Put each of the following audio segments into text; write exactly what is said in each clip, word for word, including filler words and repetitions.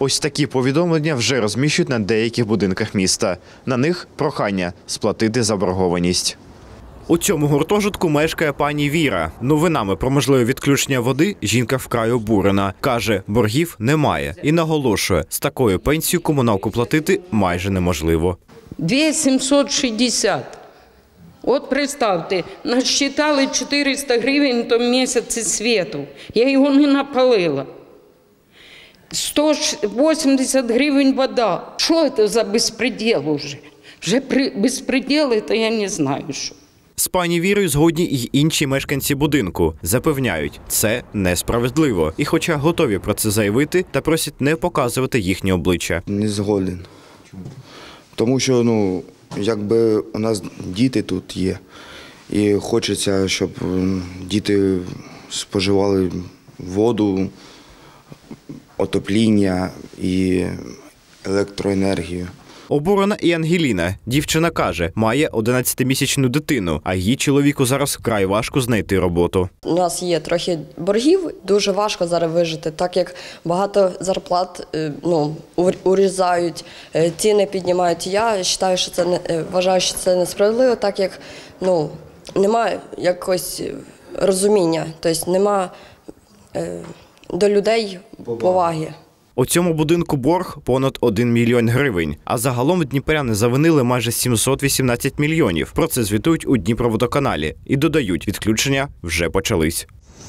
Ось такі повідомлення вже розміщують на деяких будинках міста. На них прохання сплатити заборгованість. У цьому гуртожитку мешкає пані Віра. Новинами про можливе відключення води жінка вкрай обурена. Каже, боргів немає. І наголошує, з такою пенсією комуналку платити майже неможливо. дві тисячі сімсот шістдесят. От представте, насчитали чотириста гривень то місяці світу. Я його не напалила. сто вісімдесят гривень вода. Що це за безпреділ уже? Вже безпреділ, то я не знаю, що. З пані Вірою згодні й інші мешканці будинку. Запевняють, це несправедливо. І хоча готові про це заявити, та просять не показувати їхні обличчя. Не згоден. Тому що, ну, якби у нас діти тут є. І хочеться, щоб діти споживали воду, отопління і електроенергію. Обурена і Ангеліна. Дівчина каже, має одинадцятимісячну дитину, а її чоловіку зараз вкрай важко знайти роботу. У нас є трохи боргів, дуже важко зараз вижити, так як багато зарплат ну, урізають, ціни піднімають. Я вважаю, що це не вважаю, що це несправедливо, так як ну, немає якогось розуміння, тобто немає е, до людей поваги. У цьому будинку борг понад один мільйон гривень, а загалом дніпряни завинили майже сімсот вісімнадцять мільйонів. Про це звітують у Дніпроводоканалі і додають, відключення вже почались.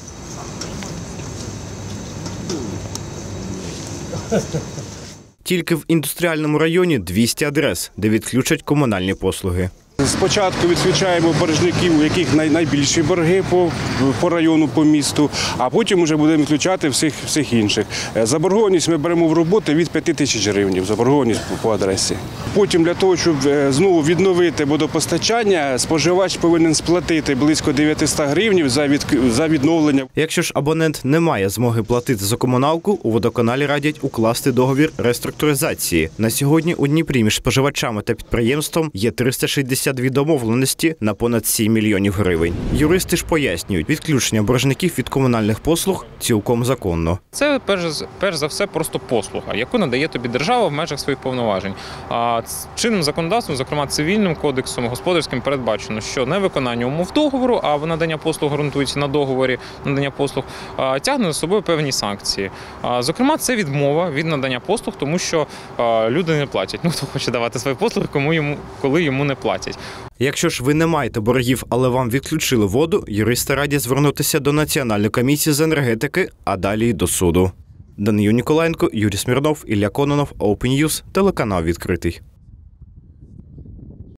Тільки в індустріальному районі двісті адрес, де відключать комунальні послуги. Спочатку відключаємо боржників, у яких найбільші борги по, по району, по місту, а потім вже будемо відключати всіх, всіх інших. Заборгованість ми беремо в роботу від п'яти тисяч гривень, заборгованість по адресі. Потім для того, щоб знову відновити водопостачання, споживач повинен сплатити близько дев'ятсот гривень за, від, за відновлення. Якщо ж абонент не має змоги платити за комуналку, у водоканалі радять укласти договір реструктуризації. На сьогодні у Дніпрі між споживачами та підприємством є триста шістдесят дві домовленості на понад сім мільйонів гривень. Юристи ж пояснюють, відключення боржників від комунальних послуг цілком законно. Це перш, перш за все просто послуга, яку надає тобі держава в межах своїх повноважень. А чинним законодавством, зокрема цивільним кодексом, господарським, передбачено, що невиконання умов договору, а надання послуг ґрунтується на договорі надання послуг, тягне за собою певні санкції. Зокрема, це відмова від надання послуг, тому що люди не платять. Ну, хто хоче давати свої послуги, кому йому, коли йому не платять. Якщо ж ви не маєте боргів, але вам відключили воду, юристи радять звернутися до Національної комісії з енергетики, а далі й до суду. Данию Ніколаєнко, Юрій Смірнов, Ілля Кононов, Open News, телеканал «Відкритий».